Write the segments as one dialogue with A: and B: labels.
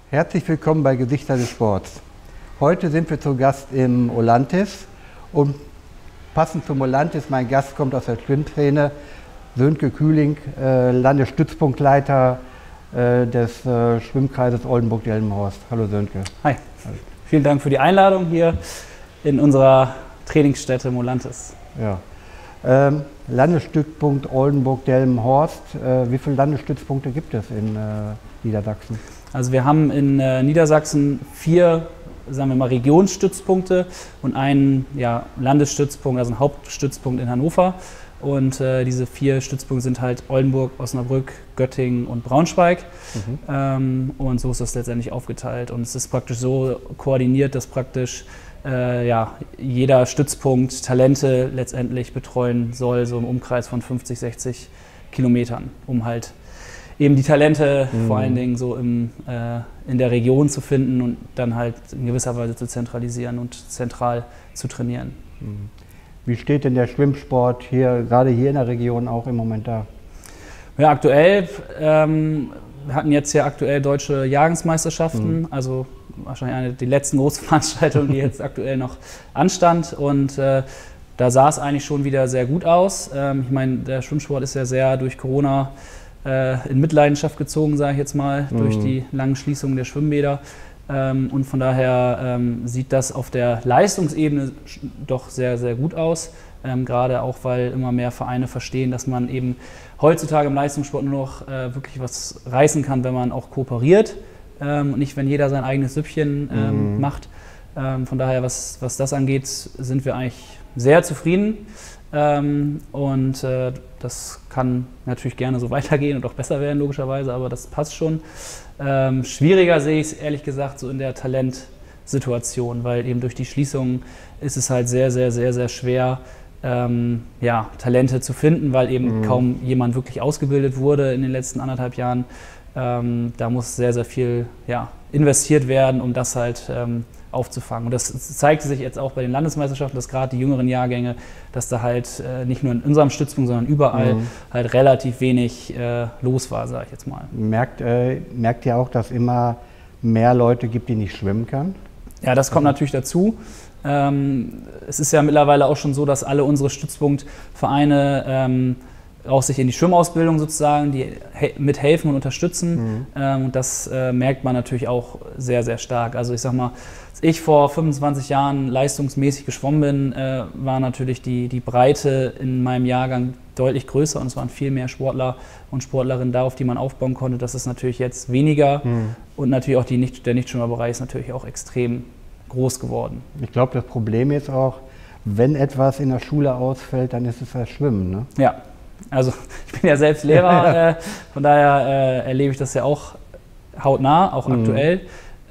A: Herzlich willkommen bei Gesichter des Sports. Heute sind wir zu Gast im Olantis und passend zum Olantis, mein Gast kommt aus der Schwimmszene, Sönke Kühling, Landesstützpunktleiter des Schwimmkreises Oldenburg-Delmenhorst. Hallo Sönke.
B: Hi, vielen Dank für die Einladung hier in unserer Trainingsstätte im Olantis.
A: Ja. Landesstützpunkt Oldenburg-Delmenhorst. Wie viele Landesstützpunkte gibt es in Niedersachsen?
B: Also wir haben in Niedersachsen 4, sagen wir mal, Regionsstützpunkte und einen Landesstützpunkt, also einen Hauptstützpunkt in Hannover. Und diese 4 Stützpunkte sind halt Oldenburg, Osnabrück, Göttingen und Braunschweig. Und so ist das letztendlich aufgeteilt. Und es ist praktisch so koordiniert, dass praktisch jeder Stützpunkt Talente letztendlich betreuen soll, so im Umkreis von 50, 60 Kilometern, um halt eben die Talente vor allen Dingen so in der Region zu finden und dann halt in gewisser Weise zu zentralisieren und zentral zu trainieren.
A: Wie steht denn der Schwimmsport hier, gerade hier in der Region auch im Moment da?
B: Ja, aktuell, wir hatten jetzt ja aktuell deutsche Jahrgangsmeisterschaften, also wahrscheinlich die letzten großen Veranstaltungen, die jetzt aktuell noch anstand, und da sah es eigentlich schon wieder sehr gut aus. Ich meine, der Schwimmsport ist ja sehr durch Corona in Mitleidenschaft gezogen, sage ich jetzt mal, durch die langen Schließungen der Schwimmbäder. Und von daher sieht das auf der Leistungsebene doch sehr, sehr gut aus. Gerade auch, weil immer mehr Vereine verstehen, dass man eben heutzutage im Leistungssport nur noch wirklich was reißen kann, wenn man auch kooperiert und nicht, wenn jeder sein eigenes Süppchen macht. Von daher, was das angeht, sind wir eigentlich sehr zufrieden. Und das kann natürlich gerne so weitergehen und auch besser werden, logischerweise, aber das passt schon. Schwieriger sehe ich es ehrlich gesagt so in der Talentsituation, weil eben durch die Schließungen ist es halt sehr, sehr, sehr, sehr schwer, Talente zu finden, weil eben kaum jemand wirklich ausgebildet wurde in den letzten 1,5 Jahren. Da muss sehr, sehr viel investiert werden, um das halt aufzufangen. Und das zeigte sich jetzt auch bei den Landesmeisterschaften, dass gerade die jüngeren Jahrgänge, dass da halt nicht nur in unserem Stützpunkt, sondern überall halt relativ wenig los war, sage ich jetzt mal.
A: Merkt ihr auch, dass immer mehr Leute gibt, die nicht schwimmen können?
B: Ja, das kommt natürlich dazu. Es ist ja mittlerweile auch schon so, dass alle unsere Stützpunktvereine auch sich in die Schwimmausbildung sozusagen, die mithelfen und unterstützen. Und das merkt man natürlich auch sehr, sehr stark. Also ich sag mal, als ich vor 25 Jahren leistungsmäßig geschwommen bin, war natürlich die Breite in meinem Jahrgang deutlich größer und es waren viel mehr Sportler und Sportlerinnen da, auf die man aufbauen konnte. Das ist natürlich jetzt weniger und natürlich auch der Nichtschwimmerbereich ist natürlich auch extrem groß geworden.
A: Ich glaube, das Problem ist auch, wenn etwas in der Schule ausfällt, dann ist es das Schwimmen, ne?
B: Ja. Also ich bin ja selbst Lehrer, von daher erlebe ich das ja auch hautnah, auch aktuell.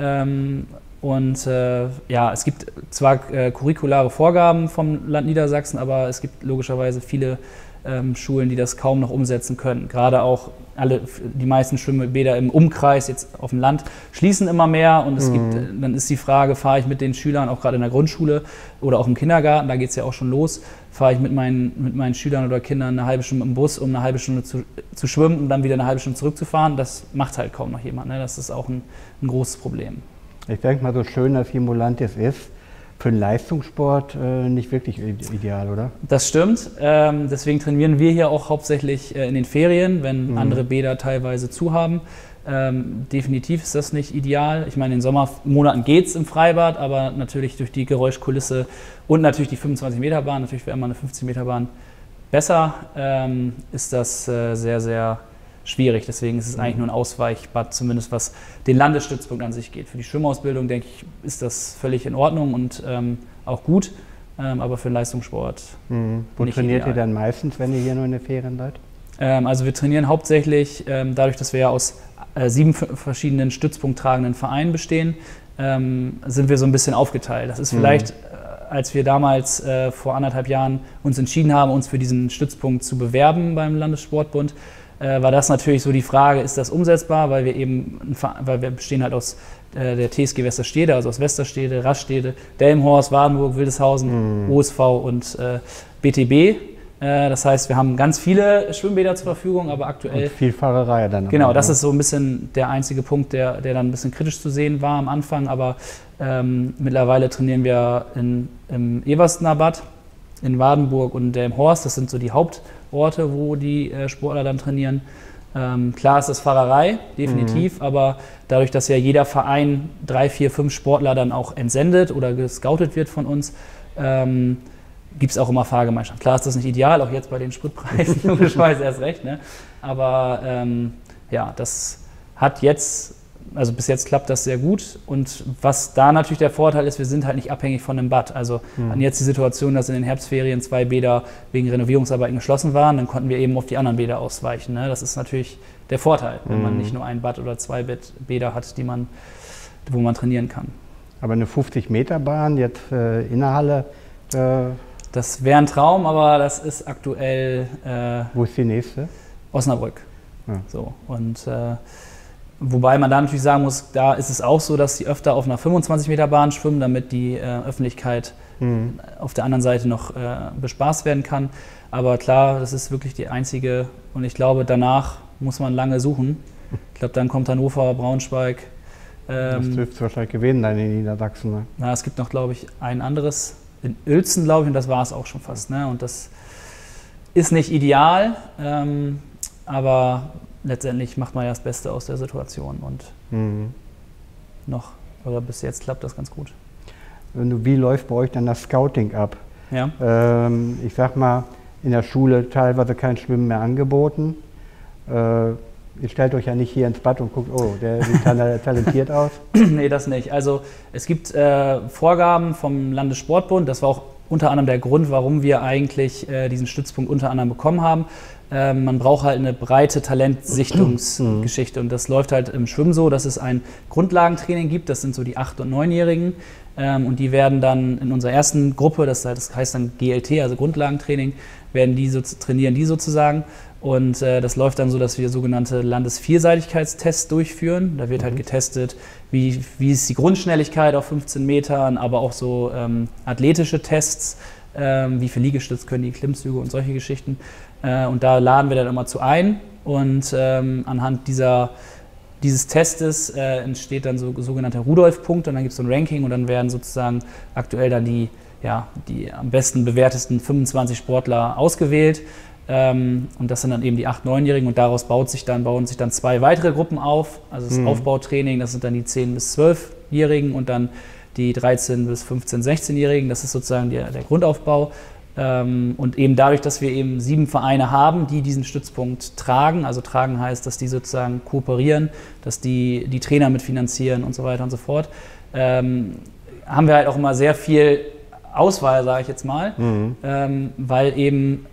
B: Es gibt zwar curriculare Vorgaben vom Land Niedersachsen, aber es gibt logischerweise viele Schulen, die das kaum noch umsetzen können. Gerade auch die meisten Schwimmbäder im Umkreis, jetzt auf dem Land, schließen immer mehr und dann ist die Frage, fahre ich mit den Schülern, auch gerade in der Grundschule oder auch im Kindergarten, da geht es ja auch schon los, fahre ich mit meinen Schülern oder Kindern eine halbe Stunde im Bus, um eine halbe Stunde zu schwimmen und dann wieder eine halbe Stunde zurückzufahren. Das macht halt kaum noch jemand, ne? Das ist auch ein großes Problem. Ich
A: denke mal, so schön das hier im Olantis ist, für den Leistungssport nicht wirklich ideal, oder?
B: Das stimmt. Deswegen trainieren wir hier auch hauptsächlich in den Ferien, wenn andere Bäder teilweise zu haben. Definitiv ist das nicht ideal. Ich meine, in den Sommermonaten geht es im Freibad, aber natürlich durch die Geräuschkulisse und natürlich die 25-Meter-Bahn, natürlich wäre immer eine 50-Meter-Bahn besser, ist das sehr, sehr schwierig. Deswegen ist es eigentlich nur ein Ausweichbad, zumindest was den Landesstützpunkt an sich geht. Für die Schwimmausbildung, denke ich, ist das völlig in Ordnung und auch gut, aber für den Leistungssport
A: Wo trainiert ihr dann meistens, wenn ihr hier nur in den Ferien seid?
B: Also wir trainieren hauptsächlich, dadurch, dass wir ja aus 7 verschiedenen stützpunkttragenden Vereinen bestehen, sind wir so ein bisschen aufgeteilt. Das ist vielleicht, als wir damals vor 1,5 Jahren uns entschieden haben, uns für diesen Stützpunkt zu bewerben beim Landessportbund, war das natürlich so die Frage, ist das umsetzbar, weil wir bestehen halt aus der TSG Westerstede, also aus Westerstede, Rastede, Delmenhorst, Wardenburg, Wildeshausen, OSV und BTB. Das heißt, wir haben ganz viele Schwimmbäder zur Verfügung, aber aktuell...
A: Und viel Fahrerei dann.
B: Genau, das ist so ein bisschen der einzige Punkt, der dann ein bisschen kritisch zu sehen war am Anfang. Aber mittlerweile trainieren wir im Everstener Bad, in Wardenburg und Delmenhorst. Das sind so die Hauptorte, wo die Sportler dann trainieren. Klar ist das Fahrerei, definitiv, aber dadurch, dass ja jeder Verein 3, 4, 5 Sportler dann auch entsendet oder gescoutet wird von uns, gibt es auch immer Fahrgemeinschaft. Klar ist das nicht ideal, auch jetzt bei den Spritpreisen, logischerweise erst recht. Ne? Aber ja, das hat jetzt, also bis jetzt klappt das sehr gut. Und was da natürlich der Vorteil ist, wir sind halt nicht abhängig von einem Bad. Also hatten jetzt die Situation, dass in den Herbstferien 2 Bäder wegen Renovierungsarbeiten geschlossen waren, dann konnten wir eben auf die anderen Bäder ausweichen. Ne? Das ist natürlich der Vorteil, wenn man nicht nur ein Bad oder 2 Bäder hat, wo man trainieren kann.
A: Aber eine 50-Meter-Bahn jetzt in der Halle,
B: das wäre ein Traum, aber das ist aktuell...
A: wo ist die nächste?
B: Osnabrück.
A: Ja.
B: So, und wobei man da natürlich sagen muss, da ist es auch so, dass sie öfter auf einer 25-Meter-Bahn schwimmen, damit die Öffentlichkeit auf der anderen Seite noch bespaßt werden kann. Aber klar, das ist wirklich die einzige, und ich glaube, danach muss man lange suchen. Ich glaube, dann kommt Hannover, Braunschweig.
A: Das dürfte es wahrscheinlich gewesen sein in Niedersachsen. Ne?
B: Na, es gibt noch, glaube ich, ein anderes in Uelzen, glaube ich, und das war es auch schon fast. Ne? Und das ist nicht ideal, aber letztendlich macht man ja das Beste aus der Situation und oder bis jetzt klappt das ganz gut.
A: Wie läuft bei euch dann das Scouting ab?
B: Ja.
A: Ich sag mal, in der Schule teilweise kein Schwimmen mehr angeboten. Ihr stellt euch ja nicht hier ins Bad und guckt, oh, der sieht talentiert aus.
B: Nee, das nicht. Also es gibt Vorgaben vom Landessportbund, das war auch unter anderem der Grund, warum wir eigentlich diesen Stützpunkt unter anderem bekommen haben. Man braucht halt eine breite Talentsichtungsgeschichte und das läuft halt im Schwimmen so, dass es ein Grundlagentraining gibt, das sind so die 8- und 9-Jährigen und die werden dann in unserer ersten Gruppe, das heißt dann GLT, also Grundlagentraining, trainieren die sozusagen und das läuft dann so, dass wir sogenannte Landesvielseitigkeitstests durchführen. Da wird halt getestet, wie ist die Grundschnelligkeit auf 15 Metern, aber auch so athletische Tests, wie viel Liegestütz können die Klimmzüge und solche Geschichten. Und da laden wir dann immer zu ein und anhand dieses Testes entsteht dann so sogenannter Rudolf-Punkt und dann gibt es so ein Ranking und dann werden sozusagen aktuell dann die am besten bewertesten 25 Sportler ausgewählt und das sind dann eben die 8-, 9-Jährigen und daraus bauen sich dann 2 weitere Gruppen auf, also das Aufbautraining, das sind dann die 10- bis 12-Jährigen und dann die 13- bis 15-, 16-Jährigen, das ist sozusagen der Grundaufbau. Und eben dadurch, dass wir eben 7 Vereine haben, die diesen Stützpunkt tragen, also tragen heißt, dass die sozusagen kooperieren, dass die Trainer mitfinanzieren und so weiter und so fort, haben wir halt auch immer sehr viel Auswahl, sage ich jetzt mal, weil eben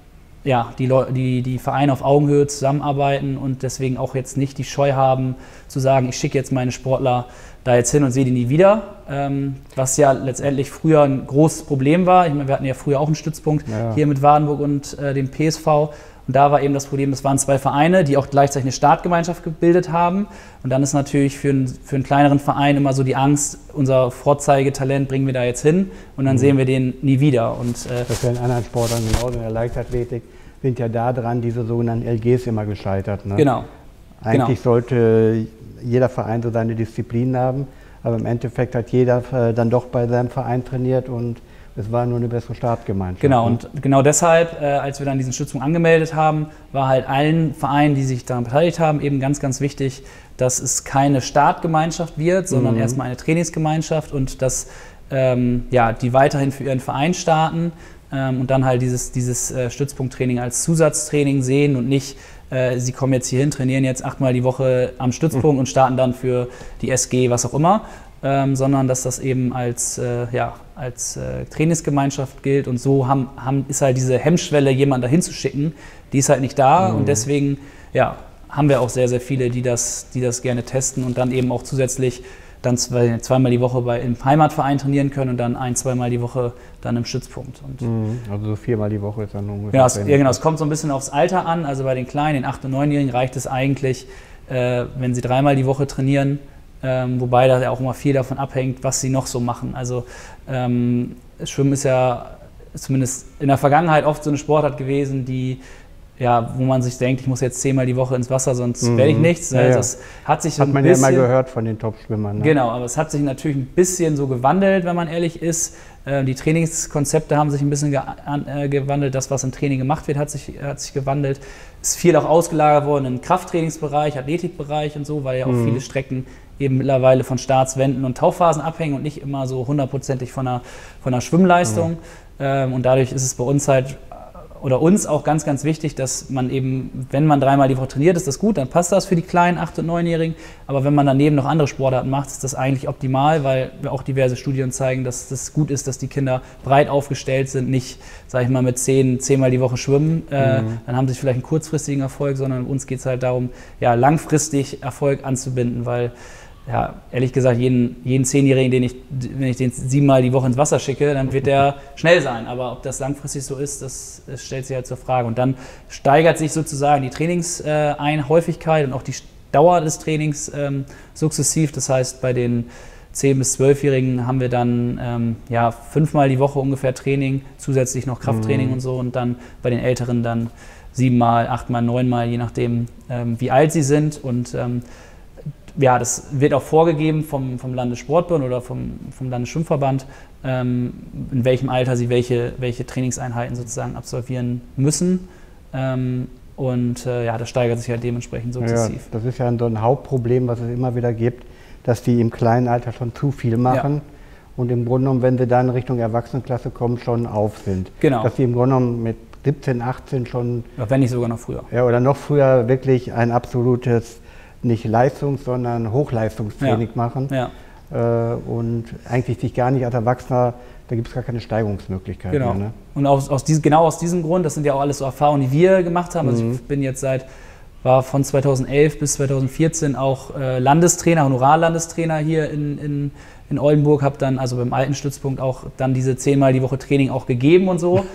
B: die Vereine auf Augenhöhe zusammenarbeiten und deswegen auch jetzt nicht die Scheu haben zu sagen, ich schicke jetzt meine Sportler da jetzt hin und sehe die nie wieder, was ja letztendlich früher ein großes Problem war. Ich meine, wir hatten ja früher auch einen Stützpunkt hier mit Wardenburg und dem PSV und da war eben das Problem, es waren 2 Vereine, die auch gleichzeitig eine Startgemeinschaft gebildet haben und dann ist natürlich für einen kleineren Verein immer so die Angst, unser Vorzeigetalent bringen wir da jetzt hin und dann sehen wir den nie wieder. Und,
A: das wäre in anderen Sportarten genauso, in der Leichtathletik sind ja da dran diese sogenannten LGs immer gescheitert. Ne?
B: Genau.
A: Eigentlich sollte jeder Verein so seine Disziplin haben, aber im Endeffekt hat jeder dann doch bei seinem Verein trainiert und es war nur eine bessere Startgemeinschaft.
B: Genau, und genau deshalb, als wir dann diesen Stützpunkt angemeldet haben, war halt allen Vereinen, die sich daran beteiligt haben, eben ganz, ganz wichtig, dass es keine Startgemeinschaft wird, sondern erstmal eine Trainingsgemeinschaft und dass die weiterhin für ihren Verein starten und dann halt dieses Stützpunkttraining als Zusatztraining sehen und nicht sie kommen jetzt hierhin, trainieren jetzt 8-mal die Woche am Stützpunkt und starten dann für die SG, was auch immer, sondern dass das eben als Trainingsgemeinschaft gilt und so ist halt diese Hemmschwelle, jemanden dahin zu schicken, die ist halt nicht da und deswegen haben wir auch sehr, sehr viele, die das gerne testen und dann eben auch zusätzlich dann 2-mal die Woche im Heimatverein trainieren können und dann 1-2-mal die Woche dann im Stützpunkt. Und
A: also so 4-mal die Woche ist dann ungefähr.
B: Genau, es kommt so ein bisschen aufs Alter an. Also bei den Kleinen, den 8- und 9-Jährigen reicht es eigentlich, wenn sie 3-mal die Woche trainieren, wobei da ja auch immer viel davon abhängt, was sie noch so machen. Also Schwimmen ist ja zumindest in der Vergangenheit oft so eine Sportart gewesen, die ja, wo man sich denkt, ich muss jetzt 10-mal die Woche ins Wasser, sonst werde ich nichts.
A: Ja, ja.
B: Das hat sich
A: hat man ja immer gehört von den Top-Schwimmern. Ne?
B: Genau, aber es hat sich natürlich ein bisschen so gewandelt, wenn man ehrlich ist. Die Trainingskonzepte haben sich ein bisschen gewandelt. Das, was im Training gemacht wird, hat sich gewandelt. Es ist viel auch ausgelagert worden in den Krafttrainingsbereich, Athletikbereich und so, weil ja auch viele Strecken eben mittlerweile von Starts, Wenden und Tauchphasen abhängen und nicht immer so 100%ig von der Schwimmleistung. Und dadurch ist es bei uns halt oder uns auch ganz, ganz wichtig, dass man eben, wenn man 3-mal die Woche trainiert, ist das gut, dann passt das für die kleinen 8- und 9-Jährigen. Aber wenn man daneben noch andere Sportarten macht, ist das eigentlich optimal, weil auch diverse Studien zeigen, dass das gut ist, dass die Kinder breit aufgestellt sind, nicht, sage ich mal, mit 10-mal die Woche schwimmen, dann haben sie vielleicht einen kurzfristigen Erfolg, sondern uns geht es halt darum, ja, langfristig Erfolg anzubinden, weil ja, ehrlich gesagt, jeden 10-Jährigen, wenn ich den 7-mal die Woche ins Wasser schicke, dann wird der schnell sein. Aber ob das langfristig so ist, das stellt sich halt zur Frage. Und dann steigert sich sozusagen die Trainingshäufigkeit und auch die Dauer des Trainings sukzessiv. Das heißt, bei den 10- bis 12-Jährigen haben wir dann 5-mal die Woche ungefähr Training, zusätzlich noch Krafttraining und so. Und dann bei den Älteren dann 7-mal, 8-mal, 9-mal, je nachdem, wie alt sie sind. Und ja, das wird auch vorgegeben vom Landessportbund oder vom Landesschwimmverband, in welchem Alter sie welche Trainingseinheiten sozusagen absolvieren müssen. Das steigert sich halt dementsprechend sukzessiv.
A: Ja, das ist ja so ein Hauptproblem, was es immer wieder gibt, dass die im kleinen Alter schon zu viel machen und im Grunde genommen, wenn sie dann Richtung Erwachsenenklasse kommen, schon auf sind.
B: Genau.
A: Dass sie im Grunde genommen mit 17, 18 schon...
B: Ja, wenn nicht sogar noch früher.
A: Ja, oder noch früher wirklich ein absolutes nicht Leistungs-, sondern Hochleistungstraining machen und eigentlich sich gar nicht als Erwachsener, da gibt es gar keine Steigerungsmöglichkeiten.
B: Genau.
A: Mehr, ne?
B: Und aus diesem Grund, das sind ja auch alles so Erfahrungen, die wir gemacht haben. Also ich bin jetzt war von 2011 bis 2014 auch Landestrainer, Honorarlandestrainer hier in Oldenburg, habe dann also beim alten Stützpunkt auch dann diese 10-mal die Woche Training auch gegeben und so.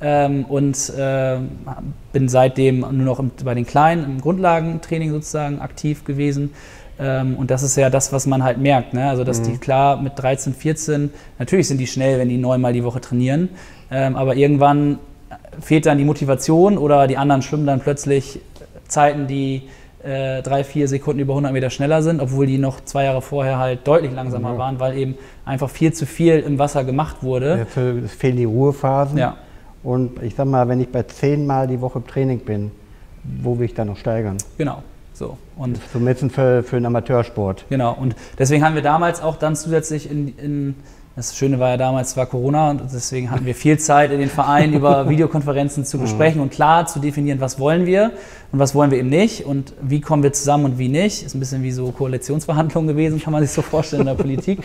B: Bin seitdem nur noch bei den Kleinen im Grundlagentraining sozusagen aktiv gewesen. Und das ist ja das, was man halt merkt. Ne? Also, dass die klar mit 13, 14, natürlich sind die schnell, wenn die 9-mal die Woche trainieren. Aber irgendwann fehlt dann die Motivation oder die anderen schwimmen dann plötzlich Zeiten, die 3-4 Sekunden über 100 Meter schneller sind, obwohl die noch 2 Jahre vorher halt deutlich langsamer waren, weil eben einfach viel zu viel im Wasser gemacht wurde.
A: Es fehlen die Ruhephasen.
B: Ja.
A: Und ich sag mal, wenn ich bei 10-mal die Woche im Training bin, wo will ich dann noch steigern?
B: Genau. So. Und
A: zumindest für einen Amateursport.
B: Genau. Und deswegen haben wir damals auch dann zusätzlich das Schöne war ja damals, es war Corona und deswegen hatten wir viel Zeit in den Vereinen über Videokonferenzen zu besprechen und klar zu definieren, was wollen wir und was wollen wir eben nicht und wie kommen wir zusammen und wie nicht. Ist ein bisschen wie so Koalitionsverhandlungen gewesen, kann man sich so vorstellen in der Politik.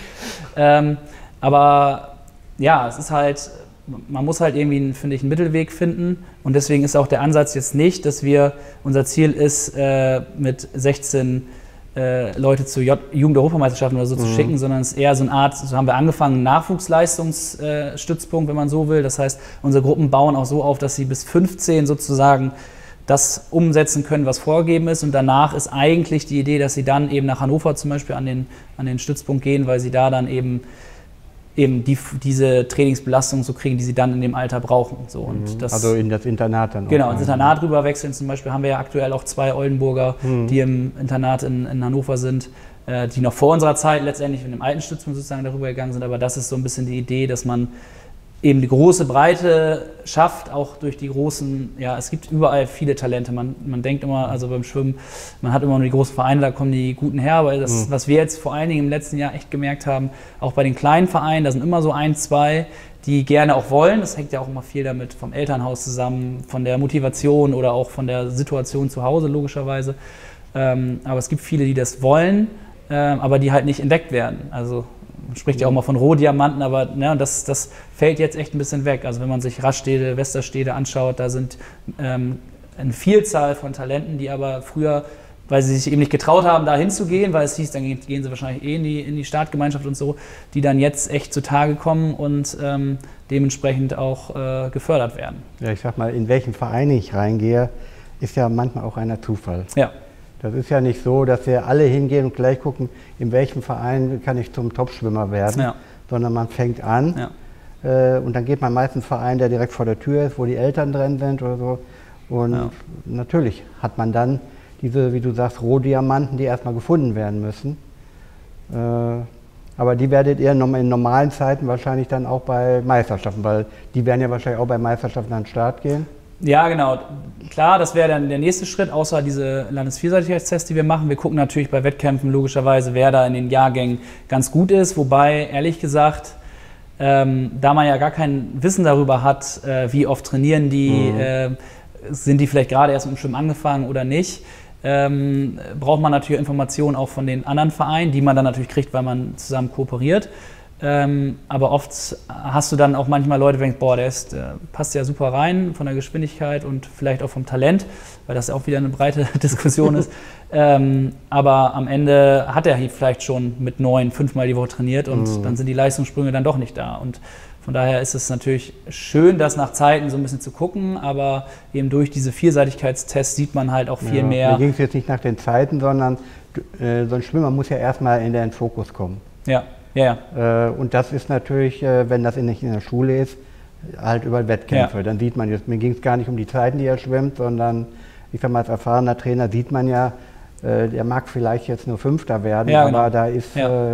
B: Aber ja, es ist halt, man muss halt irgendwie, finde ich, einen Mittelweg finden und deswegen ist auch der Ansatz jetzt nicht, dass unser Ziel ist, mit 16 Leute zu Jugend-Europameisterschaften oder so zu schicken, sondern es ist eher so eine Art, so haben wir angefangen, Nachwuchsleistungsstützpunkt, wenn man so will. Das heißt, unsere Gruppen bauen auch so auf, dass sie bis 15 sozusagen das umsetzen können, was vorgegeben ist. Und danach ist eigentlich die Idee, dass sie dann eben nach Hannover zum Beispiel an den Stützpunkt gehen, weil sie da dann eben diese Trainingsbelastung so kriegen, die sie dann in dem Alter brauchen. So, und
A: also in das Internat dann auch.
B: Genau, ins Internat rüber wechseln. Zum Beispiel haben wir ja aktuell auch 2 Oldenburger, die im Internat in Hannover sind, die noch vor unserer Zeit letztendlich in dem alten Stützpunkt sozusagen darüber gegangen sind. Aber das ist so ein bisschen die Idee, dass man eben die große Breite schafft, auch durch die großen, ja, es gibt überall viele Talente. Man denkt immer, also beim Schwimmen, man hat immer nur die großen Vereine, da kommen die Guten her, aber das, was wir jetzt vor allen Dingen im letzten Jahr echt gemerkt haben, auch bei den kleinen Vereinen, da sind immer so 1, 2, die gerne auch wollen. Das hängt ja auch immer viel damit vom Elternhaus zusammen, von der Motivation oder auch von der Situation zu Hause logischerweise. Aber es gibt viele, die das wollen, aber die halt nicht entdeckt werden. Also man spricht ja auch mal von Rohdiamanten, aber ne, das fällt jetzt echt ein bisschen weg. Also wenn man sich Raststätte, Westerstede anschaut, da sind eine Vielzahl von Talenten, die aber früher, weil sie sich eben nicht getraut haben, da hinzugehen, weil es hieß, dann gehen sie wahrscheinlich in die Startgemeinschaft und so, die dann jetzt echt zutage kommen und dementsprechend auch gefördert werden. Ja,
A: ich sag mal, in welchen Verein ich reingehe, ist ja manchmal auch einer Zufall.
B: Ja.
A: Das ist ja nicht so, dass wir alle hingehen und gleich gucken, in welchem Verein kann ich zum Topschwimmer werden, sondern man fängt an Und dann geht man meistens einen Verein, der direkt vor der Tür ist, wo die Eltern drin sind oder so. Und natürlich hat man dann diese, wie du sagst, Rohdiamanten, die erstmal gefunden werden müssen. Aber die werdet ihr in normalen Zeiten wahrscheinlich dann auch bei Meisterschaften, weil die werden ja wahrscheinlich auch bei Meisterschaften an den Start gehen.
B: Ja, genau. Klar, das wäre dann der nächste Schritt, außer diese Landesvielseitigkeitstests, die wir machen. Wir gucken natürlich bei Wettkämpfen logischerweise, wer da in den Jahrgängen ganz gut ist. Wobei, ehrlich gesagt, da man ja gar kein Wissen darüber hat, wie oft trainieren die, sind die vielleicht gerade erst mit dem Schwimmen angefangen oder nicht, braucht man natürlich Informationen auch von den anderen Vereinen, die man dann natürlich kriegt, weil man zusammen kooperiert. Aber oft hast du dann auch manchmal Leute, die denken, boah, der passt ja super rein von der Geschwindigkeit und vielleicht auch vom Talent, weil das ja auch wieder eine breite Diskussion ist. Aber am Ende hat er vielleicht schon mit 9 5-mal die Woche trainiert und dann sind die Leistungssprünge dann doch nicht da. Und von daher ist es natürlich schön, das nach Zeiten so ein bisschen zu gucken, aber eben durch diese Vielseitigkeitstests sieht man halt auch viel mehr.
A: Mir ging es jetzt nicht nach den Zeiten, sondern so ein Schwimmer muss ja erstmal in den Fokus kommen.
B: Ja.
A: Und das ist natürlich, wenn das nicht in der Schule ist, halt über Wettkämpfe. Ja. Dann sieht man jetzt, mir ging es gar nicht um die Zeiten, die er schwimmt, sondern ich sag mal, als erfahrener Trainer sieht man ja, der mag vielleicht jetzt nur Fünfter werden,
B: ja,
A: aber da ist...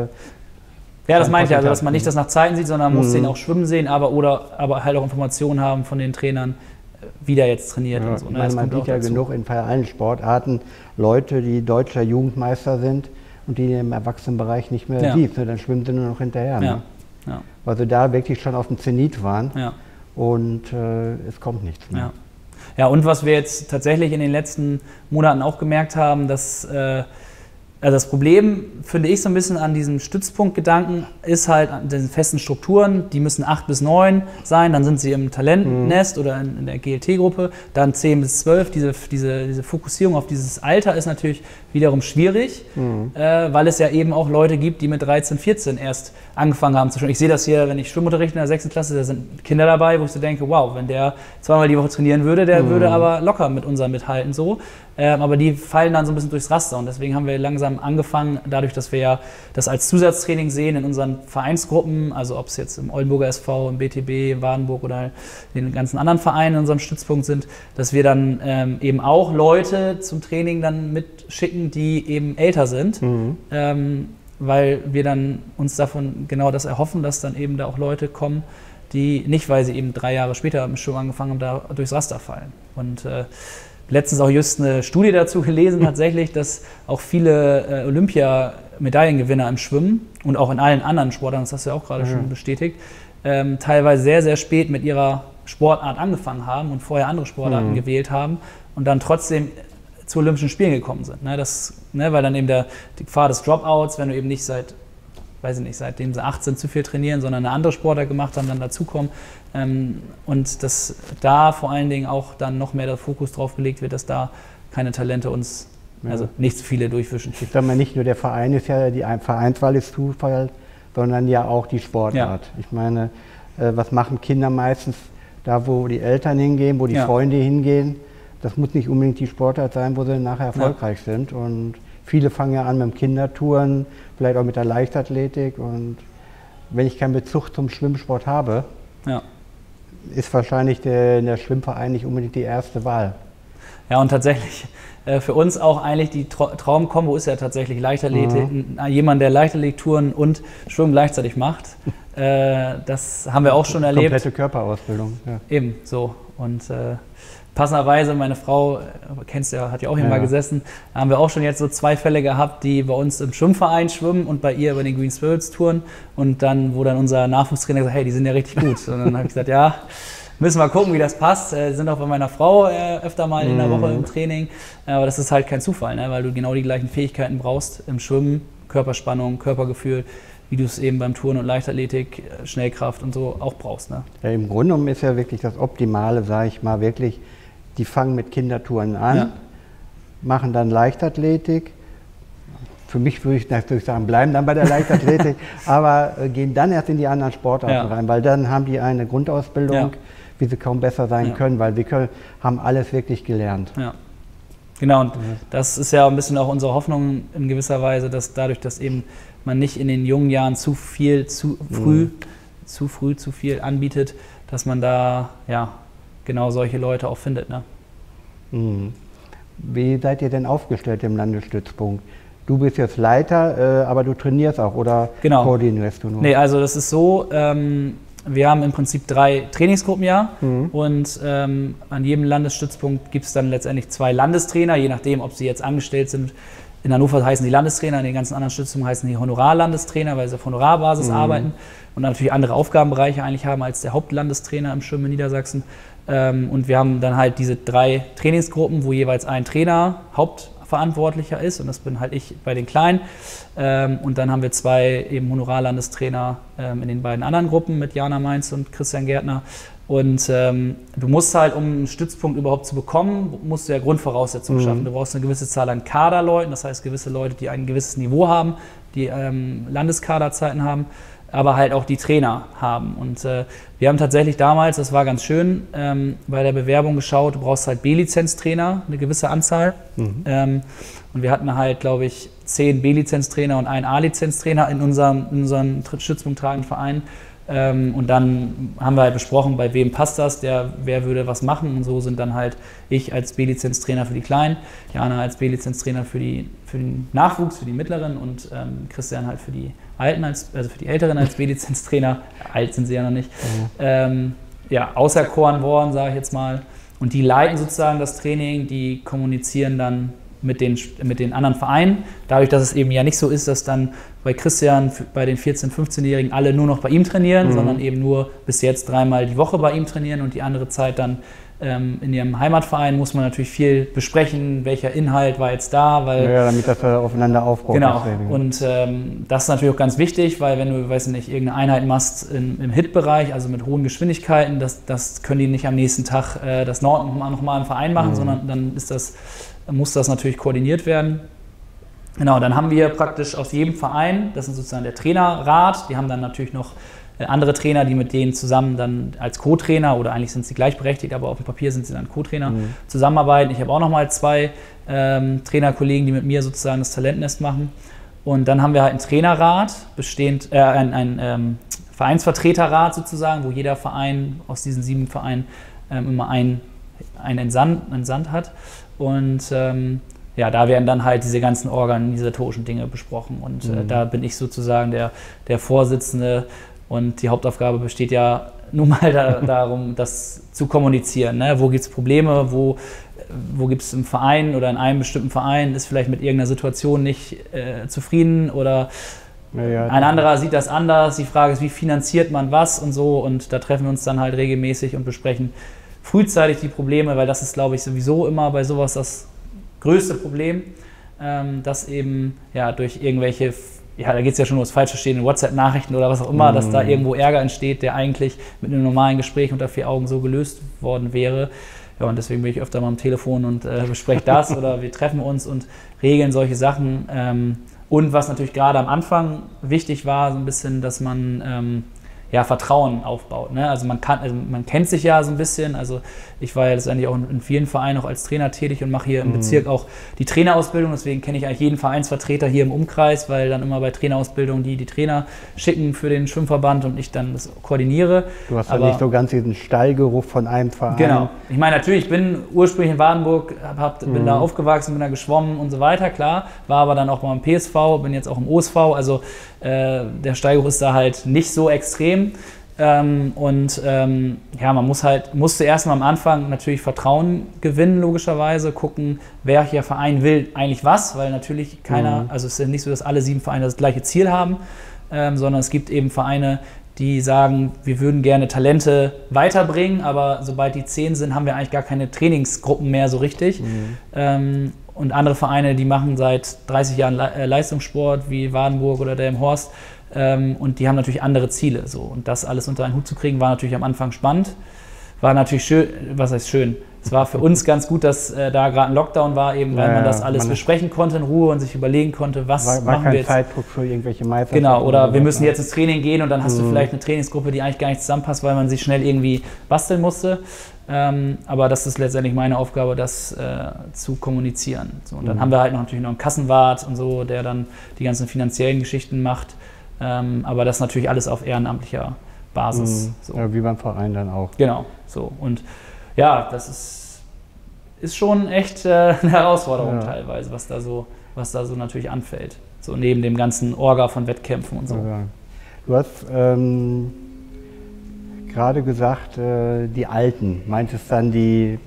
B: Ja, das meinte ich, also dass man nicht das nach Zeiten sieht, sondern man muss den auch schwimmen sehen, aber halt auch Informationen haben von den Trainern, wie der jetzt trainiert und so.
A: Man sieht ja genug in allen Sportarten Leute, die deutscher Jugendmeister sind und die im Erwachsenenbereich nicht mehr sieht, dann schwimmen sie nur noch hinterher. Ne? Ja. Weil sie da wirklich schon auf dem Zenit waren und es kommt nichts mehr.
B: Ja, und was wir jetzt tatsächlich in den letzten Monaten auch gemerkt haben, dass also das Problem, finde ich, so ein bisschen an diesem Stützpunktgedanken ist halt an den festen Strukturen, die müssen 8 bis 9 sein, dann sind sie im Talentnest oder in der GLT-Gruppe, dann 10 bis 12. Diese Fokussierung auf dieses Alter ist natürlich wiederum schwierig, weil es ja eben auch Leute gibt, die mit 13, 14 erst angefangen haben zu schwimmen. Ich sehe das hier, wenn ich Schwimmunterricht in der 6. Klasse, da sind Kinder dabei, wo ich so denke, wow, wenn der 2-mal die Woche trainieren würde, der würde aber locker mit unserem mithalten so. Aber die fallen dann so ein bisschen durchs Raster und deswegen haben wir langsam angefangen, dadurch, dass wir ja das als Zusatztraining sehen in unseren Vereinsgruppen, also ob es jetzt im Oldenburger SV, im BTB, in Wardenburg oder den ganzen anderen Vereinen in unserem Stützpunkt sind, dass wir dann eben auch Leute zum Training dann mitschicken, die eben älter sind, weil wir dann uns davon genau das erhoffen, dass dann eben da auch Leute kommen, die nicht, weil sie eben 3 Jahre später im Schwimmen angefangen haben, da durchs Raster fallen. Und letztens auch just eine Studie dazu gelesen tatsächlich, dass auch viele Olympiamedaillengewinner im Schwimmen und auch in allen anderen Sportarten, das hast du ja auch gerade schon bestätigt, teilweise sehr, sehr spät mit ihrer Sportart angefangen haben und vorher andere Sportarten gewählt haben und dann trotzdem zu Olympischen Spielen gekommen sind. Weil dann eben die Gefahr des Dropouts, wenn du eben nicht seitdem sie 18 zu viel trainieren, sondern eine andere Sportart gemacht haben, dann dazukommen. Und dass da vor allen Dingen auch dann noch mehr der Fokus drauf gelegt wird, dass da keine Talente uns, also nicht zu viele durchwischen.
A: Ich sage mal, nicht nur der Verein ist ja, die Vereinswahl ist Zufall, sondern ja auch die Sportart. Ja. Ich meine, was machen Kinder meistens da, wo die Eltern hingehen, wo die Freunde hingehen? Das muss nicht unbedingt die Sportart sein, wo sie nachher erfolgreich sind. Und viele fangen ja an mit dem Kindertouren, vielleicht auch mit der Leichtathletik. Und wenn ich keinen Bezug zum Schwimmsport habe, ist wahrscheinlich der Schwimmverein nicht unbedingt die erste Wahl.
B: Ja, und tatsächlich für uns auch eigentlich die Traumkombo ist ja tatsächlich Leichtathletik. Jemand, der Leichtathletiktouren und Schwimmen gleichzeitig macht. Das haben wir auch schon erlebt.
A: Komplette Körperausbildung. Ja.
B: Eben so. Und passenderweise, meine Frau, kennst du ja, hat ja auch hier mal gesessen, da haben wir auch schon jetzt so 2 Fälle gehabt, die bei uns im Schwimmverein schwimmen und bei ihr bei den Green Spirits touren. Und dann, wo dann unser Nachwuchstrainer gesagt hat, hey, die sind ja richtig gut. Und dann habe ich gesagt, ja, müssen wir gucken, wie das passt. Sind auch bei meiner Frau öfter mal in der Woche im Training. Aber das ist halt kein Zufall, ne? Weil du genau die gleichen Fähigkeiten brauchst im Schwimmen, Körperspannung, Körpergefühl, wie du es eben beim Touren und Leichtathletik, Schnellkraft und so auch brauchst. Ne?
A: Ja, im Grunde genommen ist ja wirklich das Optimale, sage ich mal, wirklich, die fangen mit Kindertouren an, machen dann Leichtathletik. Für mich würde ich natürlich sagen, bleiben dann bei der Leichtathletik, aber gehen dann erst in die anderen Sportarten rein, weil dann haben die eine Grundausbildung, wie sie kaum besser sein können, weil wir haben alles wirklich gelernt.
B: Ja. Genau, und das ist ja ein bisschen auch unsere Hoffnung in gewisser Weise, dass dadurch, dass eben man nicht in den jungen Jahren zu früh zu früh zu viel anbietet, dass man da ja genau solche Leute auch findet. Ne?
A: Wie seid ihr denn aufgestellt im Landesstützpunkt? Du bist jetzt Leiter, aber du trainierst auch oder koordinierst du nur?
B: Nee, also das ist so, wir haben im Prinzip 3 Trainingsgruppen und an jedem Landesstützpunkt gibt es dann letztendlich 2 Landestrainer, je nachdem, ob sie jetzt angestellt sind. In Hannover heißen die Landestrainer, in den ganzen anderen Stützpunkten heißen die Honorarlandestrainer, weil sie auf Honorarbasis arbeiten und natürlich andere Aufgabenbereiche eigentlich haben als der Hauptlandestrainer im Schwimmen in Niedersachsen. Und wir haben dann halt diese 3 Trainingsgruppen, wo jeweils ein Trainer Hauptverantwortlicher ist und das bin halt ich bei den Kleinen. Und dann haben wir 2 eben Honorarlandestrainer in den beiden anderen Gruppen mit Jana Mainz und Christian Gärtner. Und du musst halt, um einen Stützpunkt überhaupt zu bekommen, musst du ja Grundvoraussetzungen schaffen. Du brauchst eine gewisse Zahl an Kaderleuten, das heißt gewisse Leute, die ein gewisses Niveau haben, die Landeskaderzeiten haben, aber halt auch die Trainer haben. Und wir haben tatsächlich damals, das war ganz schön, bei der Bewerbung geschaut, du brauchst halt B-Lizenztrainer, eine gewisse Anzahl. Und wir hatten halt, glaube ich, 10 B-Lizenztrainer und einen A-Lizenztrainer in unserem Stützpunkt tragenden Verein. Und dann haben wir halt besprochen, bei wem passt das, wer würde was machen. Und so sind dann halt ich als B-Lizenztrainer für die Kleinen, Jana als B-Lizenztrainer für den Nachwuchs, für die Mittleren und Christian halt für die Alten, für die Älteren als B-Lizenztrainer. Alt sind sie ja noch nicht. Auserkoren worden, sage ich jetzt mal. Und die leiten sozusagen das Training, die kommunizieren dann mit den anderen Vereinen. Dadurch, dass es eben ja nicht so ist, dass dann bei Christian, bei den 14-, 15-Jährigen alle nur noch bei ihm trainieren, sondern eben nur bis jetzt 3-mal die Woche bei ihm trainieren und die andere Zeit dann in ihrem Heimatverein muss man natürlich viel besprechen, welcher Inhalt war jetzt da, weil...
A: Ja, damit das aufeinander aufbaut.
B: Genau, und das ist natürlich auch ganz wichtig, weil wenn du, weiß nicht, irgendeine Einheit machst im HIT-Bereich, also mit hohen Geschwindigkeiten, das können die nicht am nächsten Tag das nochmal im Verein machen, sondern dann muss das natürlich koordiniert werden. Genau, dann haben wir praktisch aus jedem Verein, das ist sozusagen der Trainerrat, die haben dann natürlich noch andere Trainer, die mit denen zusammen dann als Co-Trainer, oder eigentlich sind sie gleichberechtigt, aber auf dem Papier sind sie dann Co-Trainer, zusammenarbeiten. Ich habe auch nochmal 2 Trainerkollegen, die mit mir sozusagen das Talentnest machen. Und dann haben wir halt einen Trainerrat, ein Vereinsvertreterrat sozusagen, wo jeder Verein aus diesen 7 Vereinen immer einen entsandt hat. Und da werden dann halt diese ganzen organisatorischen Dinge besprochen. Und da bin ich sozusagen der Vorsitzende. Und die Hauptaufgabe besteht ja nun mal darum, das zu kommunizieren. Ne? Wo gibt es Probleme, wo gibt es im Verein oder in einem bestimmten Verein, ist vielleicht mit irgendeiner Situation nicht zufrieden oder ein anderer sieht das anders. Die Frage ist, wie finanziert man was und so. Und da treffen wir uns dann halt regelmäßig und besprechen frühzeitig die Probleme, weil das ist, glaube ich, sowieso immer bei sowas das größte Problem, dass eben durch irgendwelche, da geht es ja schon um das falsch verstehen, WhatsApp-Nachrichten oder was auch immer, dass da irgendwo Ärger entsteht, der eigentlich mit einem normalen Gespräch unter 4 Augen so gelöst worden wäre. Ja, und deswegen bin ich öfter mal am Telefon und bespreche das oder wir treffen uns und regeln solche Sachen. Und was natürlich gerade am Anfang wichtig war, so ein bisschen, dass man Vertrauen aufbaut. Ne? Also man kennt sich ja so ein bisschen. Also ich war ja letztendlich auch in vielen Vereinen auch als Trainer tätig und mache hier im Bezirk auch die Trainerausbildung. Deswegen kenne ich eigentlich jeden Vereinsvertreter hier im Umkreis, weil dann immer bei Trainerausbildung die Trainer schicken für den Schwimmverband und ich dann das koordiniere.
A: Du hast ja nicht so ganz diesen Stallgeruch von einem Verein.
B: Genau. Ich meine, natürlich, ich bin ursprünglich in Wardenburg, bin da aufgewachsen, bin da geschwommen und so weiter, klar. War aber dann auch beim PSV, bin jetzt auch im OSV. Also der Stallgeruch ist da halt nicht so extrem. Man musste erstmal am Anfang natürlich Vertrauen gewinnen, logischerweise, gucken, welcher Verein will eigentlich was, weil natürlich keiner, also es ist ja nicht so, dass alle 7 Vereine das gleiche Ziel haben, sondern es gibt eben Vereine, die sagen, wir würden gerne Talente weiterbringen, aber sobald die 10 sind, haben wir eigentlich gar keine Trainingsgruppen mehr so richtig. Und andere Vereine, die machen seit 30 Jahren Leistungssport, wie Wardenburg oder Delmenhorst, und die haben natürlich andere Ziele. So. Und das alles unter einen Hut zu kriegen, war natürlich am Anfang spannend. War natürlich schön, was heißt schön? Es war für uns ganz gut, dass da gerade ein Lockdown war, eben weil man das alles besprechen konnte in Ruhe und sich überlegen konnte, was machen wir jetzt.
A: Zeitdruck für irgendwelche Meisterschaften.
B: Genau, oder wir müssen jetzt ins Training gehen und dann hast du vielleicht eine Trainingsgruppe, die eigentlich gar nicht zusammenpasst, weil man sich schnell irgendwie basteln musste. Aber das ist letztendlich meine Aufgabe, das zu kommunizieren. So, und dann haben wir halt natürlich noch einen Kassenwart und so, der dann die ganzen finanziellen Geschichten macht. Aber das natürlich alles auf ehrenamtlicher Basis. So.
A: Ja, wie beim Verein dann auch.
B: Genau, so. Und ja, das ist schon echt eine Herausforderung teilweise, was da so natürlich anfällt. So neben dem ganzen Orga von Wettkämpfen und so.
A: Ja. Du hast gerade gesagt, die Alten, meintest dann die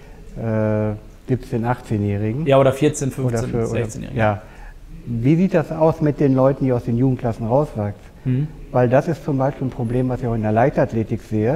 A: 17-, 18-Jährigen?
B: Ja, oder 14-, 15-, 16-Jährigen.
A: Ja. Wie sieht das aus mit den Leuten, die aus den Jugendklassen rauswachsen? Weil das ist zum Beispiel ein Problem, was ich auch in der Leichtathletik sehe.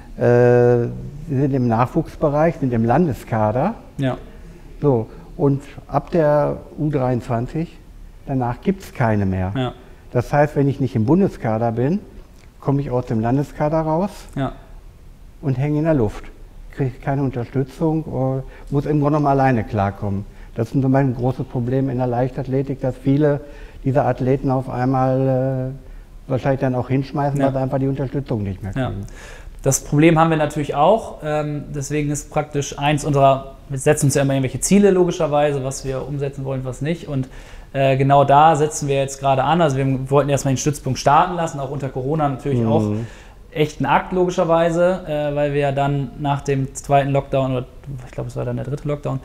A: Sie sind im Nachwuchsbereich, sind im Landeskader.
B: Ja.
A: So, und ab der U23, danach gibt es keine mehr.
B: Ja.
A: Das heißt, wenn ich nicht im Bundeskader bin, komme ich aus dem Landeskader raus und hänge in der Luft. Kriege keine Unterstützung, muss im Grunde genommen alleine klarkommen. Das ist zum Beispiel ein großes Problem in der Leichtathletik, dass viele dieser Athleten auf einmal wahrscheinlich dann auch hinschmeißen, weil sie einfach die Unterstützung nicht mehr kriegen.
B: Ja. Das Problem haben wir natürlich auch. Deswegen ist praktisch eins unserer, wir setzen uns ja immer irgendwelche Ziele logischerweise, was wir umsetzen wollen, was nicht. Und genau da setzen wir jetzt gerade an. Also wir wollten erstmal den Stützpunkt starten lassen, auch unter Corona natürlich auch echt ein Akt logischerweise, weil wir ja dann nach dem zweiten Lockdown, oder ich glaube es war dann der dritte Lockdown,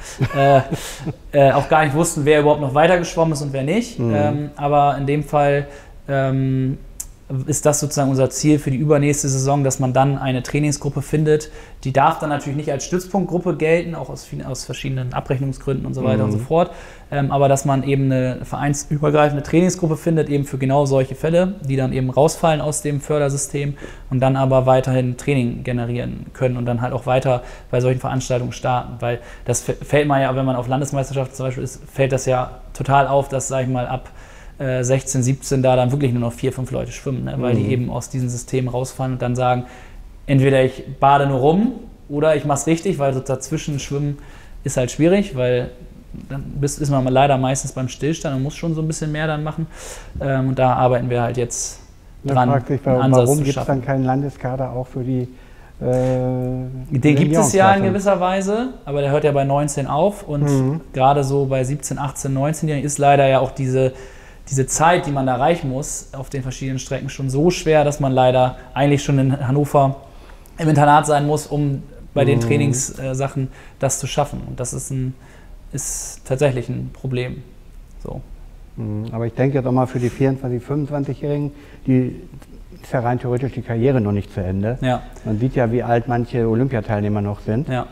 B: auch gar nicht wussten, wer überhaupt noch weitergeschwommen ist und wer nicht. Aber in dem Fall ist das sozusagen unser Ziel für die übernächste Saison, dass man dann eine Trainingsgruppe findet. Die darf dann natürlich nicht als Stützpunktgruppe gelten, auch aus verschiedenen Abrechnungsgründen und so weiter und so fort. Aber dass man eben eine vereinsübergreifende Trainingsgruppe findet, eben für genau solche Fälle, die dann eben rausfallen aus dem Fördersystem und dann aber weiterhin Training generieren können und dann halt auch weiter bei solchen Veranstaltungen starten. Weil das fällt man ja, wenn man auf Landesmeisterschaften zum Beispiel ist, fällt das ja total auf, dass, sag ich mal, ab 16, 17 da dann wirklich nur noch 4, 5 Leute schwimmen, ne? Weil die eben aus diesem System rausfallen und dann sagen, entweder ich bade nur rum oder ich mache es richtig, weil so dazwischen schwimmen ist halt schwierig, weil dann ist man leider meistens beim Stillstand und muss schon so ein bisschen mehr dann machen. Und da arbeiten wir halt jetzt dran,
A: einen Ansatz warum gibt es dann keinen Landeskader auch für die
B: Den gibt es ja in gewisser Weise, aber der hört ja bei 19 auf und gerade so bei 17, 18, 19-Jährigen ist leider ja auch diese Zeit, die man da erreichen muss, auf den verschiedenen Strecken schon so schwer, dass man leider eigentlich schon in Hannover im Internat sein muss, um bei den Trainingssachen das zu schaffen. Und das ist tatsächlich ein Problem. So.
A: Aber ich denke jetzt auch mal für die 24-, 25-Jährigen, die ist ja rein theoretisch die Karriere noch nicht zu Ende. Ja. Man sieht ja, wie alt manche Olympiateilnehmer noch sind. Ja.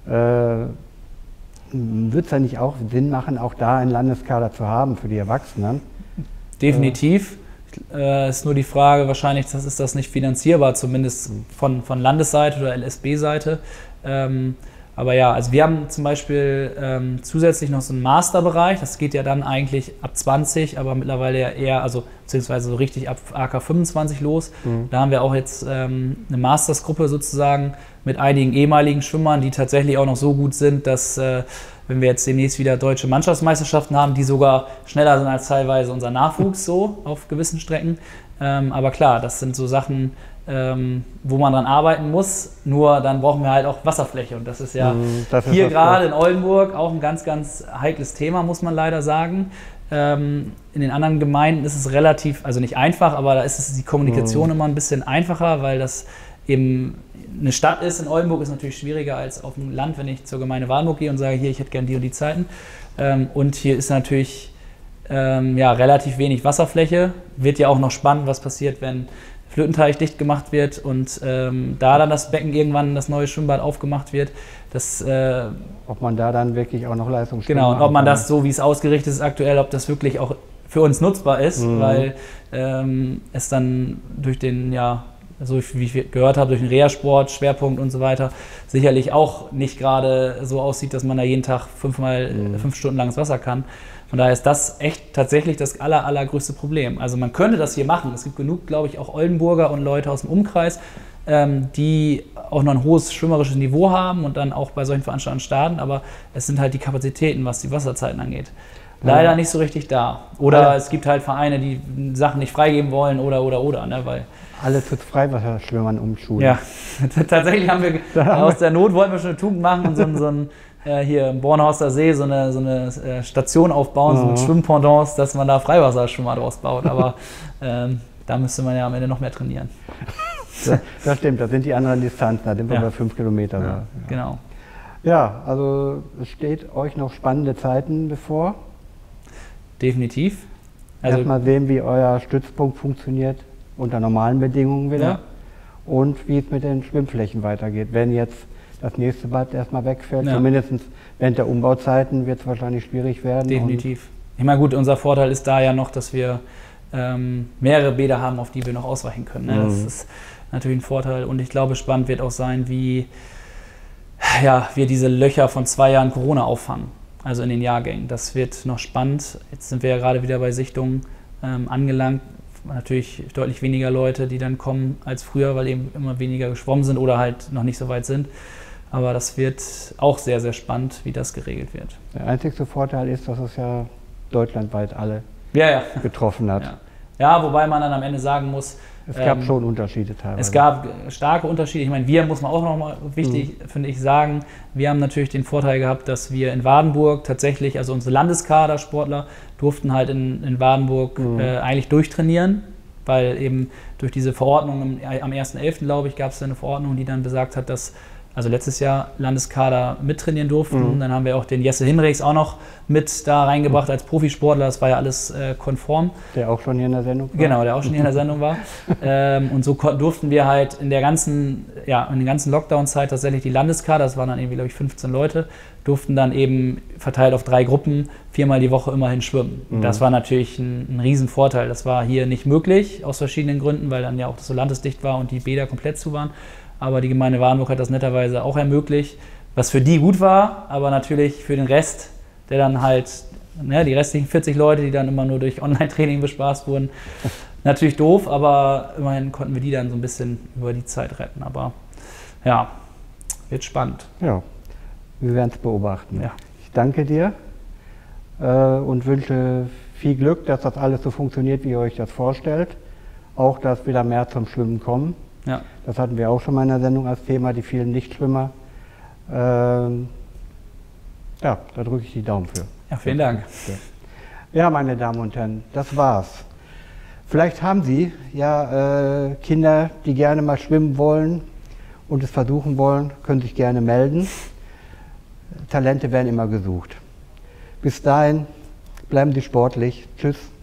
A: Würde es ja nicht auch Sinn machen, auch da einen Landeskader zu haben für die Erwachsenen?
B: Definitiv. Ist nur die Frage, wahrscheinlich ist das nicht finanzierbar, zumindest von Landesseite oder LSB-Seite. Aber ja, also wir haben zum Beispiel zusätzlich noch so einen Masterbereich, das geht ja dann eigentlich ab 20, aber mittlerweile ja eher, also beziehungsweise so richtig ab AK 25 los. Da haben wir auch jetzt eine Mastersgruppe sozusagen mit einigen ehemaligen Schwimmern, die tatsächlich auch noch so gut sind, dass wenn wir jetzt demnächst wieder deutsche Mannschaftsmeisterschaften haben, die sogar schneller sind als teilweise unser Nachwuchs so auf gewissen Strecken. Aber klar, das sind so Sachen, wo man dran arbeiten muss, nur dann brauchen wir halt auch Wasserfläche und das ist ja hier gerade in Oldenburg auch ein ganz, ganz heikles Thema, muss man leider sagen. In den anderen Gemeinden ist es relativ, also nicht einfach, aber da ist die Kommunikation immer ein bisschen einfacher, weil das eben eine Stadt ist. In Oldenburg ist natürlich schwieriger als auf dem Land, wenn ich zur Gemeinde Wardenburg gehe und sage, hier, ich hätte gerne die und die Zeiten. Und hier ist natürlich relativ wenig Wasserfläche. Wird ja auch noch spannend, was passiert, wenn Flötenteich dicht gemacht wird und da dann das Becken irgendwann, das neue Schwimmbad aufgemacht wird.
A: Ob man da dann wirklich auch noch Leistungssport
B: Genau, und ob man das so, wie es ausgerichtet ist aktuell, ob das wirklich auch für uns nutzbar ist, weil es dann durch den, so wie ich gehört habe, durch den Reha-Sport, Schwerpunkt und so weiter, sicherlich auch nicht gerade so aussieht, dass man da jeden Tag 5 Stunden lang ins Wasser kann. Von daher ist das echt tatsächlich das allergrößte Problem. Also man könnte das hier machen. Es gibt genug, glaube ich, auch Oldenburger und Leute aus dem Umkreis, die auch noch ein hohes schwimmerisches Niveau haben und dann auch bei solchen Veranstaltungen starten, aber es sind halt die Kapazitäten, was die Wasserzeiten angeht, leider nicht so richtig da. Oder es gibt halt Vereine, die Sachen nicht freigeben wollen oder, ne, weil
A: alles wird Freiwasserschwimmern umschulen.
B: Ja, tatsächlich haben wir aus der Not wollten wir schon eine Tugend machen und so ein hier im Bornhorster See so eine Station aufbauen, so mit Schwimmpendants, dass man da Freiwasserschwimmer draus baut. Aber da müsste man ja am Ende noch mehr trainieren.
A: Das stimmt, das sind die anderen Distanzen, da sind wir bei 5 Kilometer.
B: Ja, genau.
A: Ja, also es steht euch noch spannende Zeiten bevor.
B: Definitiv. Also
A: erstmal sehen, wie euer Stützpunkt funktioniert unter normalen Bedingungen wieder. Ja. Und wie es mit den Schwimmflächen weitergeht. Wenn jetzt das nächste Bad erstmal wegfällt, zumindest während der Umbauzeiten wird es wahrscheinlich schwierig werden.
B: Definitiv. Ich meine, gut, unser Vorteil ist da ja noch, dass wir mehrere Bäder haben, auf die wir noch ausweichen können. Ne? Das ist natürlich ein Vorteil. Und ich glaube, spannend wird auch sein, wie wir diese Löcher von 2 Jahren Corona auffangen. Also in den Jahrgängen. Das wird noch spannend. Jetzt sind wir ja gerade wieder bei Sichtungen angelangt. Natürlich deutlich weniger Leute, die dann kommen als früher, weil eben immer weniger geschwommen sind oder halt noch nicht so weit sind. Aber das wird auch sehr, sehr spannend, wie das geregelt wird.
A: Der einzigste Vorteil ist, dass es ja deutschlandweit alle getroffen hat.
B: Ja, wobei man dann am Ende sagen muss,
A: es gab schon Unterschiede teilweise.
B: Es gab starke Unterschiede. Ich meine, muss man auch nochmal wichtig, finde ich, sagen, wir haben natürlich den Vorteil gehabt, dass wir in Wadenburg tatsächlich, also unsere Landeskader-Sportler durften halt in Wadenburg eigentlich durchtrainieren, weil eben durch diese Verordnung am 1.11., glaube ich, gab es eine Verordnung, die dann besagt hat, dass also letztes Jahr Landeskader mittrainieren durften. Dann haben wir auch den Jesse Hinrichs auch noch mit da reingebracht als Profisportler. Das war ja alles konform.
A: Der auch schon hier in der Sendung war.
B: Genau, der auch schon hier in der Sendung war. Und so durften wir halt in der ganzen Lockdown-Zeit tatsächlich die Landeskader, das waren dann irgendwie, glaube ich, 15 Leute, durften dann eben verteilt auf 3 Gruppen 4-mal die Woche immerhin schwimmen. Das war natürlich ein Riesenvorteil. Das war hier nicht möglich, aus verschiedenen Gründen, weil dann ja auch das so landesdicht war und die Bäder komplett zu waren. Aber die Gemeinde Wadenburg hat das netterweise auch ermöglicht, was für die gut war, aber natürlich für den Rest, der dann halt, die restlichen 40 Leute, die dann immer nur durch Online-Training bespaßt wurden, natürlich doof, aber immerhin konnten wir die dann so ein bisschen über die Zeit retten. Aber ja, wird spannend.
A: Ja, wir werden es beobachten.
B: Ja.
A: Ich danke dir und wünsche viel Glück, dass das alles so funktioniert, wie ihr euch das vorstellt. Auch, dass wieder mehr zum Schwimmen kommen.
B: Ja.
A: Das hatten wir auch schon mal in der Sendung als Thema, die vielen Nichtschwimmer. Da drücke ich die Daumen für.
B: Ja, vielen Dank.
A: Ja, meine Damen und Herren, das war's. Vielleicht haben Sie Kinder, die gerne mal schwimmen wollen und es versuchen wollen, können sich gerne melden. Talente werden immer gesucht. Bis dahin, bleiben Sie sportlich. Tschüss.